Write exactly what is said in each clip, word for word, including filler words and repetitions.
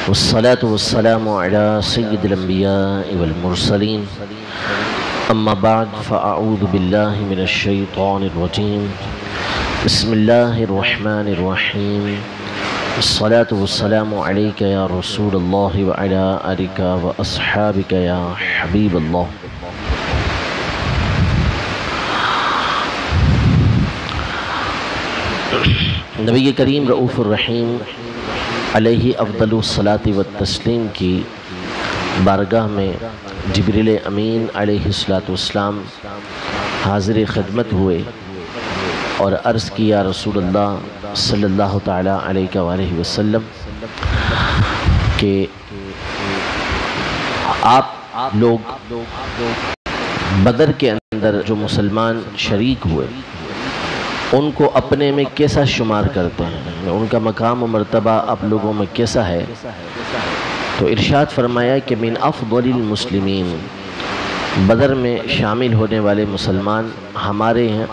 والصلاة والسلام على سيد الأنبياء والمرسلين أما بعد فأعوذ بالله من الشيطان الرجيم بسم الله الرحمن الرحيم الصلاة والسلام عليك يا رسول الله وعلى آلك وأصحابك يا حبيب الله. نبی کریم رؤوف الرحیم علیہ افضل الصلاۃ والتسلیم کی بارگاہ میں جبریل امین علیہ الصلاۃ والسلام حاضر خدمت ہوئے اور عرض کیا رسول اللہ صلی اللہ تعالیٰ علیہ وآلہ وسلم کہ آپ لوگ بدر کے اندر جو مسلمان شریک ہوئے ان کو اپنے میں کیسا شمار کرتے ہیں، ان کا مقام و مرتبہ آپ لوگوں میں کیسا ہے؟ تو ارشاد فرمایا کہ من افضل المسلمین، بدر میں شامل ہونے والے مسلمان ہمارے ہیں،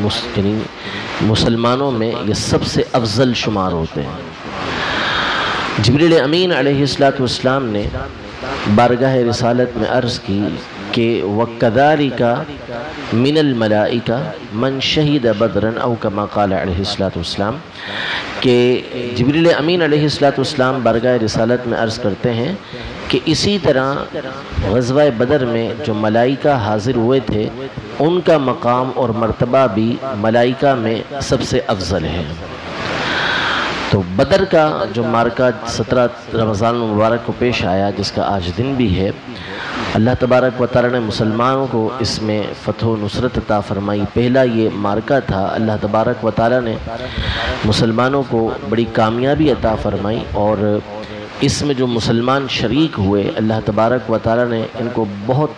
مسلمانوں میں یہ سب سے افضل شمار ہوتے ہیں۔ جبریل امین علیہ السلام نے بارگاہ رسالت میں عرض کی کہ وَكَذَلِكَ مِنَ الْمَلَائِكَةِ مَنْ شَهِدَ بَدْرًا او کما قال علیہ السلام، کہ جبریل امین علیہ السلام بارگاہ رسالت میں عرض کرتے ہیں کہ اسی طرح غزوہ بدر میں جو ملائکہ حاضر ہوئے تھے ان کا مقام اور مرتبہ بھی ملائکہ میں سب سے افضل ہے۔ تو بدر کا جو مارکہ سترہ رمضان المبارک کو پیش آیا، جس کا آج دن بھی ہے، اللہ تبارک و تعالی نے مسلمانوں کو اس میں فتح و نصرت عطا فرمائی۔ پہلا یہ مارکہ تھا، اللہ تبارک و تعالی نے مسلمانوں کو بڑی کامیابی عطا فرمائی، اور اس میں جو مسلمان شریک ہوئے اللہ تبارک و تعالی نے ان کو بہت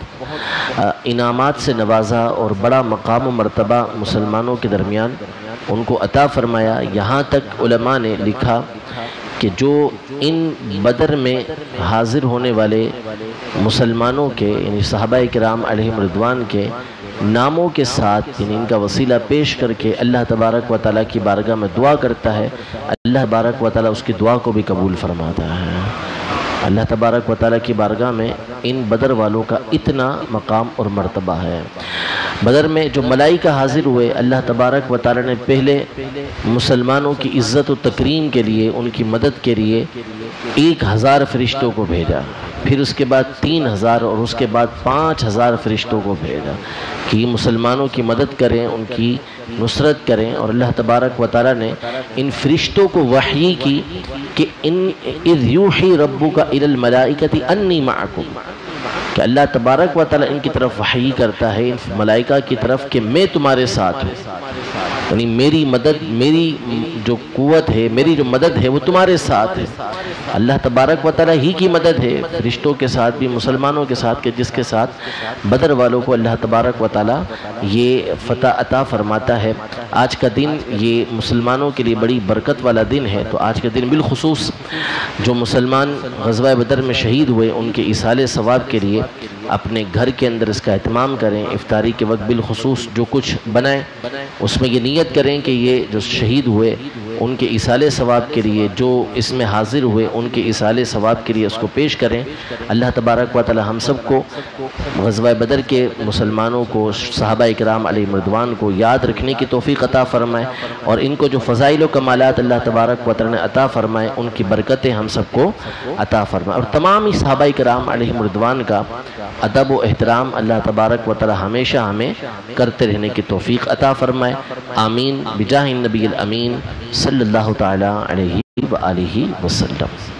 انعامات سے نوازا اور بڑا مقام و مرتبہ مسلمانوں کے درمیان ان کو عطا فرمایا۔ یہاں تک علماء نے لکھا کہ جو ان بدر میں حاضر ہونے والے مسلمانوں کے یعنی صحابہ کرام علیہم رضوان کے ناموں کے ساتھ، یعنی ان کا وسیلہ پیش کر کے اللہ تبارک و تعالیٰ کی بارگاہ میں دعا کرتا ہے، اللہ تبارک و تعالیٰ اس کی دعا کو بھی قبول فرماتا ہے۔ اللہ تبارک و تعالیٰ کی بارگاہ میں ان بدر والوں کا اتنا مقام اور مرتبہ ہے۔ بدر میں جو ملائکہ حاضر ہوئے، اللہ تبارک و تعالیٰ نے پہلے مسلمانوں کی عزت و تکریم کے لیے، ان کی مدد کے لیے ایک ہزار فرشتوں کو بھیجا، پھر اس کے بعد تین ہزار اور اس کے بعد پانچ ہزار فرشتوں کو بھیجا کہ یہ مسلمانوں کی مدد کریں، ان کی نصرت کریں۔ اور اللہ تبارک و تعالیٰ نے ان فرشتوں کو وحی کی کہ ان اذ یوحی ربک الی الملائکۃ انی معکم، کہ اللہ تبارک و تعالیٰ ان کی طرف وحی کرتا ہے ان ملائکہ کی طرف کہ میں تمہارے ساتھ ہوں، یعنی میری مدد، میری جو قوت ہے، میری جو مدد ہے وہ تمہارے ساتھ ہے۔ اللہ تبارک و تعالیٰ ہی کی مدد ہے فرشتوں کے ساتھ بھی، مسلمانوں کے ساتھ، کہ جس کے ساتھ بدر والوں کو اللہ تبارک و تعالیٰ یہ فتح عطا فرماتا ہے۔ آج کا دن یہ مسلمانوں کے لیے بڑی برکت والا دن ہے، تو آج کے دن بالخصوص جو مسلمان غزوہ بدر میں شہید ہوئے ان کے ایصال ثواب کے لیے اپنے گھر کے اندر اس کا اہتمام کریں۔ افطاری کے وقت بالخصوص جو کچھ بنائیں اس میں یہ نیت کریں کہ یہ جو شہید ہوئے ان کے ایصال ثواب کے لیے، جو اس میں حاضر ہوئے ان کے ایصال ثواب کے لیے اس کو پیش کریں۔ اللہ تبارک و تعالی ہم سب کو غزوہ بدر کے مسلمانوں کو، صحابہ کرام علیہ رضوان کو یاد رکھنے کی توفیق عطا فرمائے، اور ان کو جو فضائل و کمالات اللہ تبارک و تعالی نے عطا فرمائے ان کی برکتیں ہم سب کو عطا فرمائے، اور تمام ہی صحابہ کرام علیہ رضوان کا ادب و احترام اللہ تبارک و تعالی ہمیشہ ہمیں کرتے رہنے کی توفیق عطا فرمائے۔ آمین بجاہ النبی الامین صلی اللہ تعالی علیہ وآلہ وسلم۔